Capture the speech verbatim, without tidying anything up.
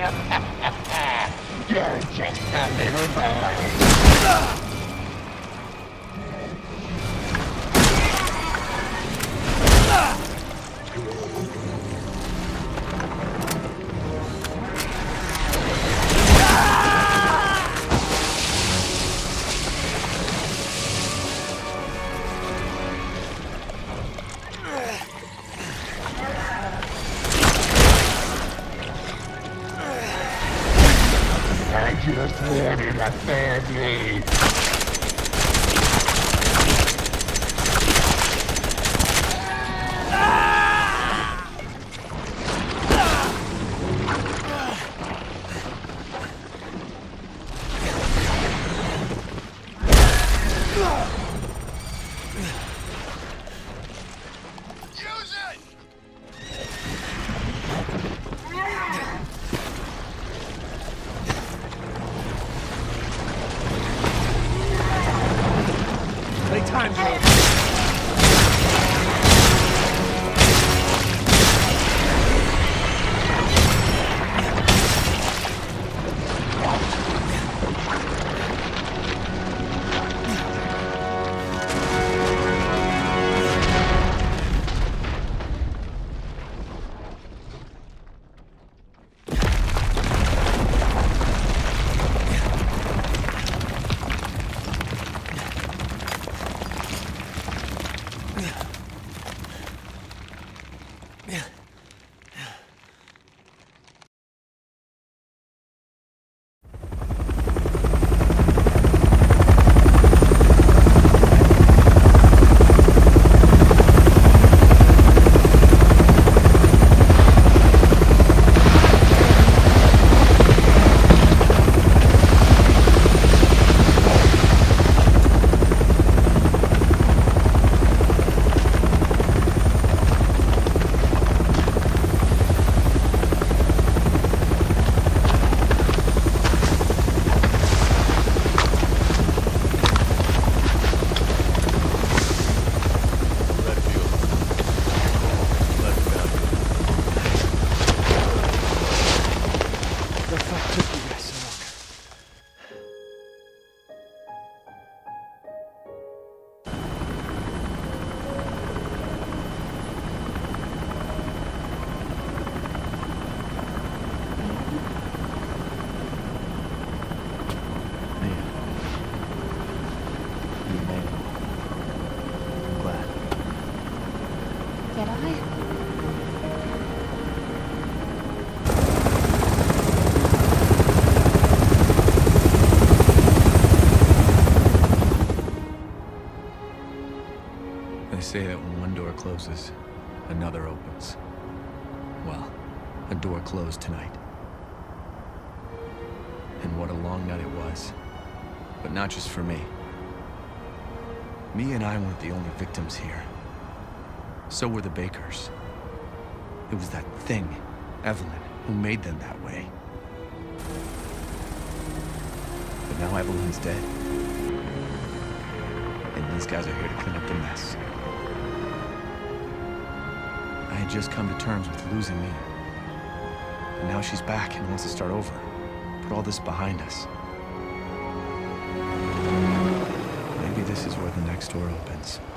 You're just a little boy. I just wanted a family. Use it! Time, Joe. Did I? They say that when one door closes, another opens. Well, a door closed tonight. And what a long night it was. But not just for me. Me and I weren't the only victims here. So were the Bakers. It was that thing, Evelyn, who made them that way. But now Evelyn's dead. And these guys are here to clean up the mess. I had just come to terms with losing Mia. And now she's back and wants to start over. Put all this behind us. Maybe this is where the next door opens.